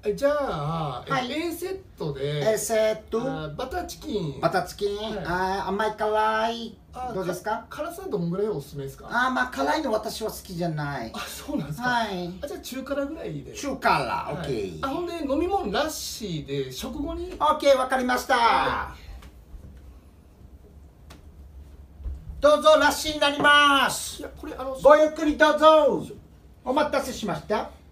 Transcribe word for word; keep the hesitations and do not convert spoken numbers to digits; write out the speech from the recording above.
えじゃあ、 はいえ A セットで A セット、 あバターチキンバターチキン、 はいあー甘い辛い、 あどうですか？ 辛さどんぐらいおすすめですか？ あーまあ辛いの私は好きじゃない。 あそうなんですか、 はい。 あじゃあ中辛ぐらいで中辛、 はい OK。 あほんで飲み物ラッシーで食後に OK、わかりました。 はどうぞラッシーになります。 いやこれあのごゆっくりどうぞ。お待たせしました。